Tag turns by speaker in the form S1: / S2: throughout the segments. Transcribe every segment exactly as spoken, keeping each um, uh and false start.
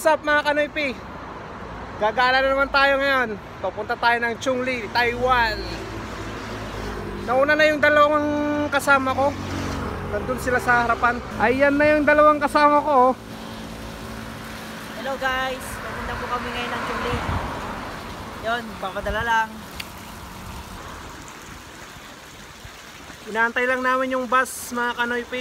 S1: up mga Kanoypi? Gagala na naman tayo ngayon. Papunta tayo ng Chungli, Taiwan. Nauna na yung dalawang kasama ko. Nandun sila sa harapan. Ayan na yung dalawang kasama ko.
S2: Hello guys, papunta po kami ngayon ng Chungli. Yun, papadala lang.
S1: Inaantay lang namin yung bus mga Kanoypi.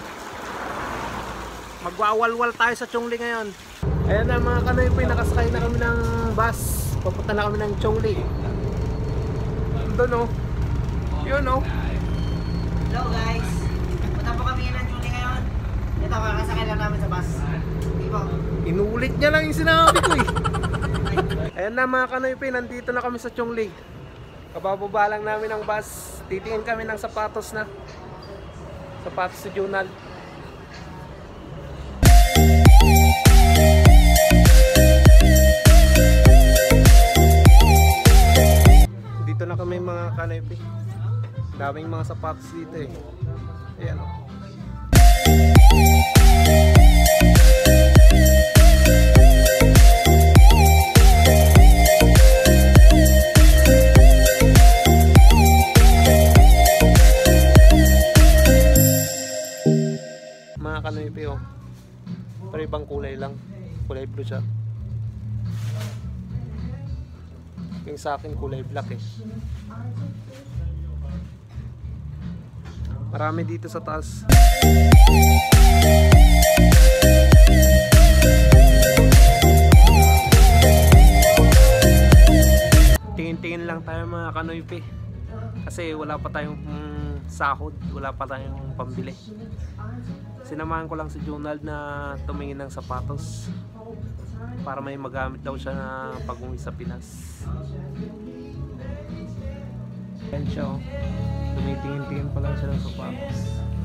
S1: Magwawalwal tayo sa Chungli ngayon. Ayan na mga Kanoypi, nakasakay na kami ng bus. Papunta na kami ng Chungli. Doon o. Yun o.
S2: Hello guys, punta po kami ngayon ng Chungli ngayon. Ito, kakasakay lang namin sa bus. Hindi po.
S1: Inulit niya lang yung sinabi ko eh. Ayan na mga Kanoypi, nandito na kami sa Chungli. Kabababa lang namin ng bus. Titingin kami ng sapatos na. Sapatos si Junal. Dito na kami mga Kanoypi. Daming mga sapatos dito eh. Ayan o. Mga Kanoypi o. Pero ibang kulay lang. Kulay blue siya. Yung sa akin kulay black eh. Marami dito sa taas. Tingin-tingin lang tayo mga Kanoypi. Kasi wala pa tayong mm, sahod. Wala pa tayong pambili. Sinamahan ko lang si Junald na tumingin ng sapatos para may magamit daw siya na pag-uwi sa Pinas. Ayan siya oh. Tumitingin-tingin pa lang siya ng sapatos.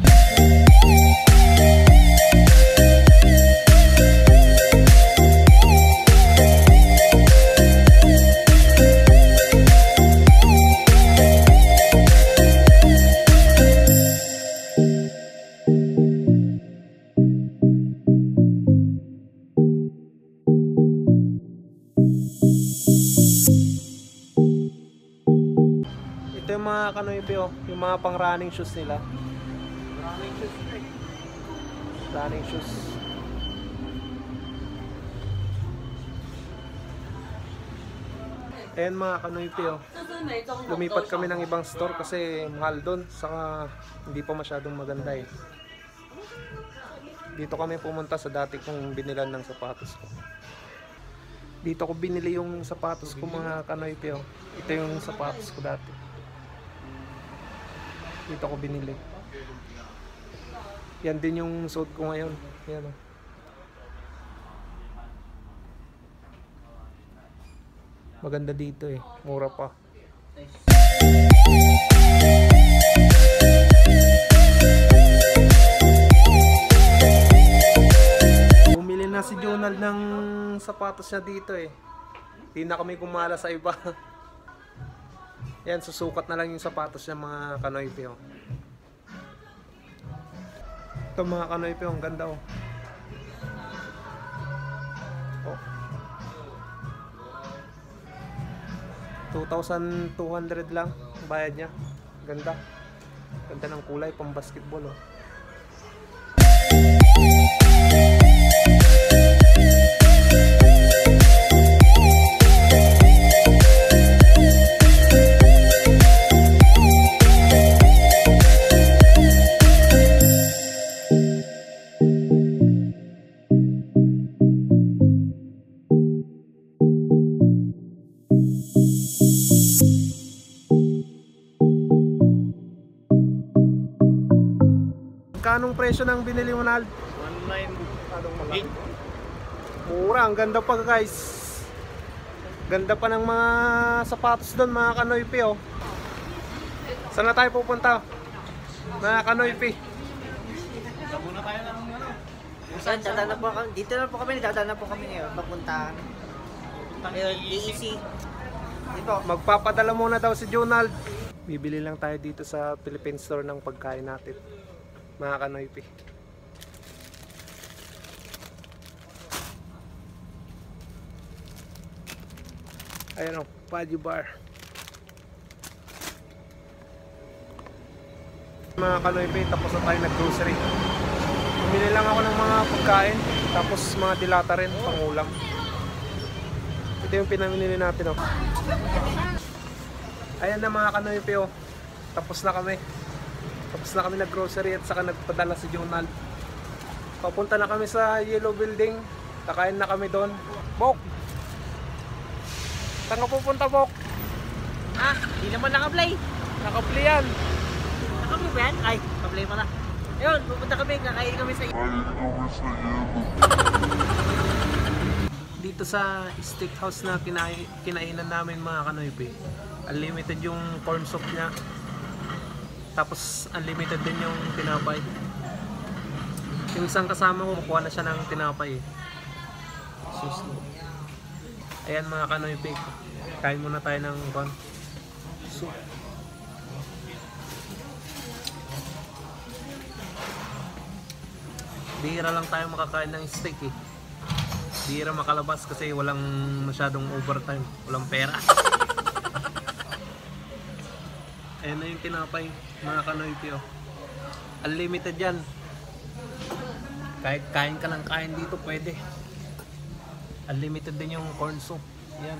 S1: Mga Kanoypi oh, yung mga pang running shoes nila. Running shoes eh. Running shoes. Ayan mga Kanoypi oh. Lumipat kami ng ibang store kasi mahal doon. Saka hindi pa masyadong maganda eh. Dito kami pumunta sa dati kong binilan ng sapatos ko. Dito ko binili yung sapatos ko mga Kanoypi oh. Ito yung sapatos ko dati. Dito ko binili. Yan din yung suit ko ngayon. Yan o. Maganda dito eh. Mura pa. Bumili na si Junald ng sapatos niya dito eh. Hindi na kami kumala sa iba. Yan, susukat na lang yung sapatos niya mga Kanoypi oh. Ito mga Kanoypi oh, ang ganda oh. Oh. two thousand two hundred lang ang bayad niya. Ganda. Ganda ng kulay, pang basketball oh. Anong presyo ng binili mo na?
S3: one nine eight.
S1: Mura, ang ganda pa guys. Ganda pa ng mga sapatos doon mga Kanoypi oh. Saan na tayo pupunta? Mga Kanoypi.
S3: Muna tayo ng ano.
S2: Saan, dadaan na po kami. Dito na po kami, dadaan na po kami ngayon. Papunta ngayon, D E C. Dito.
S1: Magpapadala muna daw si Junald. Bibili lang tayo dito sa Philippine Store ng pagkain natin. Mga Kanoypi. Ayan o, Paji Bar. Mga Kanoype, tapos na tayo nag-grocery. Bumili lang ako ng mga pagkain, tapos mga dilata rin, pangulam. Ito yung pinamili natin oh. Ayan na mga Kanoype oh. Tapos na kami. Tapos na kami nag-grocery at saka nagpadala si Jonald. Papunta na kami sa Yellow Building. Kakain na kami doon. Bok! Saan ka pupunta, Bok?
S2: Ah, hindi naman naka-play.
S1: Naka-play yan.
S2: Naka-play ba yan? Ay, naka-play pala. Ayun, pupunta kami, kakain kami sa
S1: Dito sa steakhouse na kinai kinainan namin mga Kanoype, unlimited yung corn soup niya. Tapos unlimited din yung tinapay. Yung isang kasama ko, kukuha na siya ng tinapay eh. Sus. Ayan mga Kanoype, kain muna tayo ng corn soup. Bihira lang tayo makakain ng steak eh. Bihira makalabas kasi walang masyadong overtime, walang pera. Ayan na yung tinapay mga Kanoype oh. Unlimited yan. Kahit kain ka ng kain dito pwede. Unlimited din yung corn soup. Yan.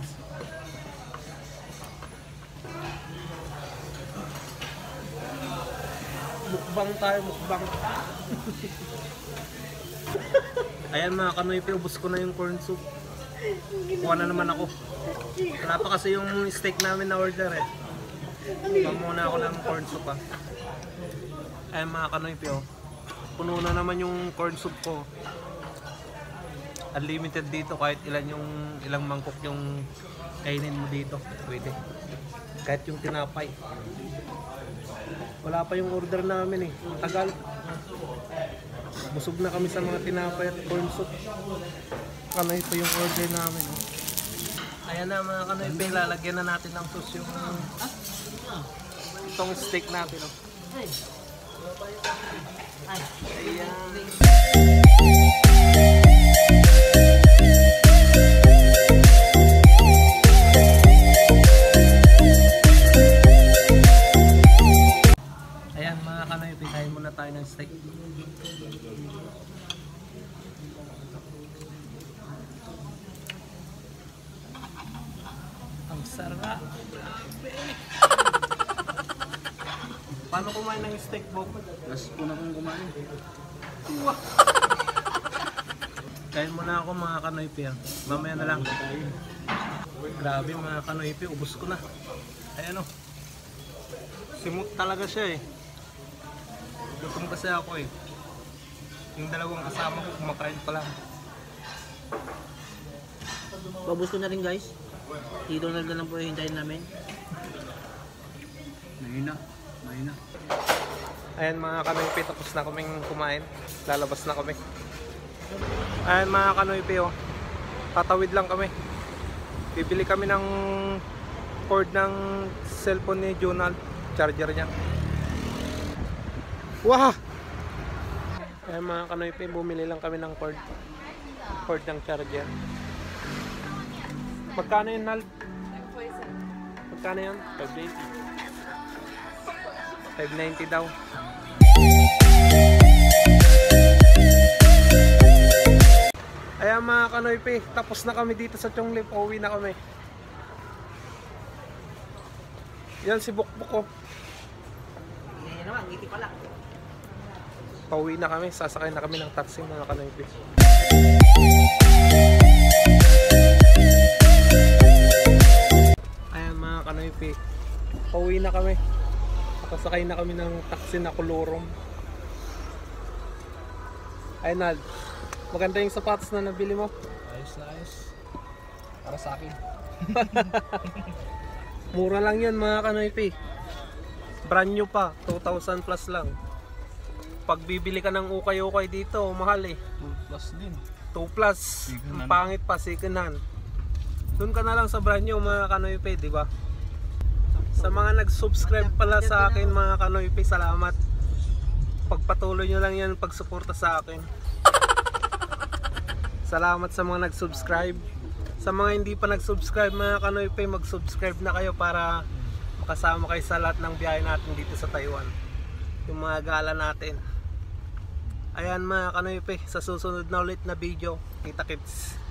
S1: Mukbang tayo, mukbang. Ayan mga Kanoype, ubos ko na yung corn soup. Kuha na naman ako. Wala pa kasi yung steak namin na order eh. Kuha muna ako ng corn soup ah. Ayan mga Kanoype oh. Puno na naman yung corn soup ko. Unlimited dito kahit ilan yung ilang mangkok yung kainin mo dito. Pwede. Kahit yung tinapay. Wala pa yung order namin eh. Tagal. Busog na kami sa mga tinapay at corn soup. Kanoype yung order namin. Oh. Ayan na mga Kanoype, lalagyan na natin ng sauce yung itong steak natin. Oh. Ayan. Ayan mga Kanoype, kain muna tayo ng steak. Ang sarap. Paano kumain ng steak, Bok?
S3: Mas una kong kumain.
S1: Wow. Kain muna ako mga Kanoype. Mamaya na lang. Grabe mga Kanoype, ubos ko na. Ayan o. Simot talaga siya eh. Gutom kasi ako eh. Yung dalawang kasama ko kumakain pa lang.
S2: Babus ko na rin guys. Si Donald na lang po yung hintayin namin.
S3: Mahina. Mahina.
S1: Ayan mga Kanoype, tapos na kaming kumain. Lalabas na kami. Ayan mga Kanoype oh. Tatawid lang kami. Bibili kami ng cord ng cellphone ni Jonald. Charger niya. Wow! Ayan mga Kanoype, bumili lang kami ng cord. Cord ng charger. Magkano yun, Nal? Magkano yun? five ninety. five ninety daw. Ayan mga Kanoype, tapos na kami dito sa Chonglip. Pauwi na kami. Yan si Bukbuk ko.
S2: Yan naman, ngiti pala.
S1: Pauwi na kami, sasakay na kami ng taxi mga Kanoype. Ayan mga Kanoype, pauwi na kami. Sasakay na kami ng taxi na Colorum. Ayan Nald, maganda yung sapatos na nabili mo.
S3: Ayos na ayos. Para sa akin.
S1: Mura lang yun mga Kanoype. Brand new pa, two thousand plus lang. Pag bibili ka ng ukay-ukay dito, mahal eh.
S3: Plus din.
S1: two plus.
S3: Second
S1: Ang
S3: hand.
S1: pangit pa, second hand. Doon ka na lang sa brand new mga Kanoype, di ba? Sa mga nag-subscribe pala sa akin mga Kanoype, salamat. Pagpatuloy nyo lang yan pagsuporta sa akin. Salamat sa mga nag-subscribe. Sa mga hindi pa nag-subscribe mga Kanoype, mag-subscribe na kayo para makasama kayo sa lahat ng biyahe natin dito sa Taiwan. Yung mga gala natin. Ayan mga Kanoype, sa susunod na ulit na video. Kita kits.